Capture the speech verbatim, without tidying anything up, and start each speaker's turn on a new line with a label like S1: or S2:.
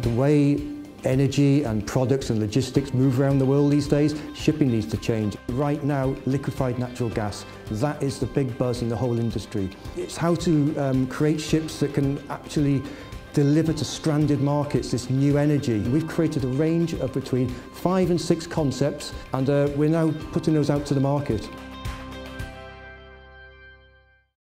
S1: The way energy and products and logistics move around the world these days, shipping needs to change. Right now, liquefied natural gas, that is the big buzz in the whole industry. It's how to um, create ships that can actually deliver to stranded markets this new energy. We've created a range of between five and six concepts, and uh, we're now putting those out to the market.